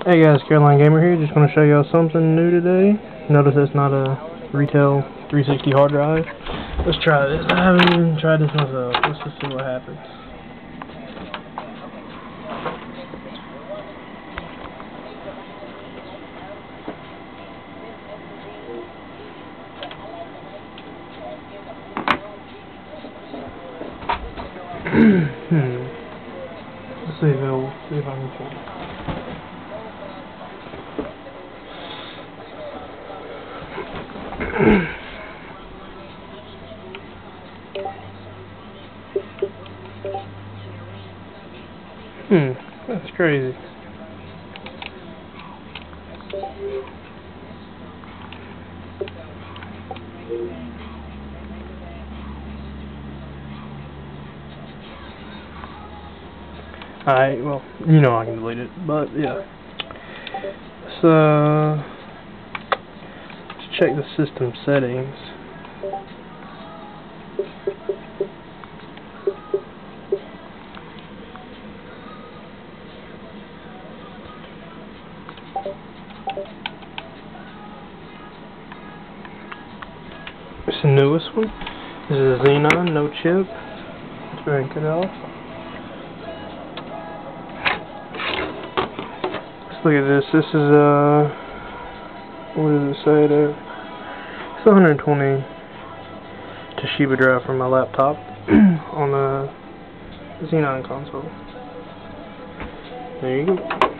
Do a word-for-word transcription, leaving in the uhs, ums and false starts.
Hey guys, Caroline Gamer here. Just going to show y'all something new today. Notice it's not a retail three sixty hard drive. Let's try this. I haven't even tried this myself. Let's just see what happens. hmm. Let's see if it'll see if I can find it. Hmm, that's crazy. Alright, well, you know I can delete it, but yeah. So, let's check the system settings. It's the newest one. This is a Xenon, no chip. Let's go ahead and cut it off. Let's look at this. This is a, what does it say there? It's a one hundred twenty Toshiba drive from my laptop on a Xenon console. There you go.